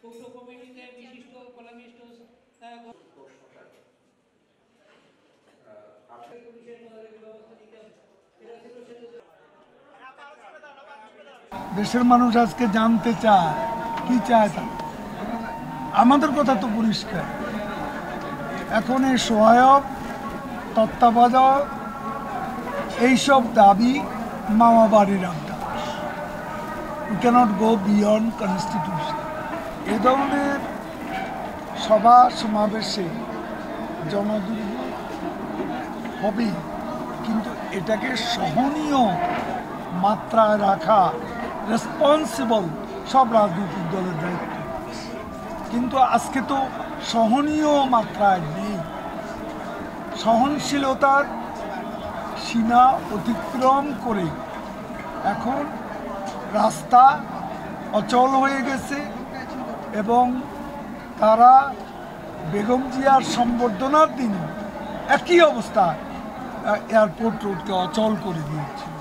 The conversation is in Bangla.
পৌর কমিটিতে বিশিষ্ট কলামিস্ট দেশের মানুষ আজকে জানতে চায় কি চায় তা আমাদের কথা তো পরিষ্কার। এখন এই সহায়ক তত্ত্বাবধায়ক এইসব দাবি মামা বাড়ির আবদার। We cannot go beyond constitution. এ ধরনের সভা সমাবেশে জনদুর্ভোগ হবে, কিন্তু এটাকে সহনীয় মাত্রায় রাখা রেসপন্সিবল সব রাজনৈতিক দলের দায়িত্ব। কিন্তু আজকে তো সহনীয় মাত্রায় নেই। সহনশীলতার সীমা অতিক্রম করে এখন রাস্তা অচল হয়ে গেছে এবং তারা বেগম জিয়ার সম্বর্ধনার দিন একই অবস্থা এয়ারপোর্ট রোডকে অচল করে দিয়েছে।